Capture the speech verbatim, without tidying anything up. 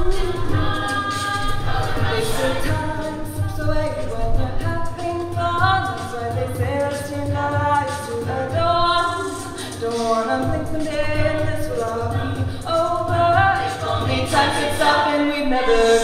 Wasted time slips away when you're having fun. That's why they say let's change our lives to the dawn. Don't wanna blink one day and this will all be over. If only time sits up and we've never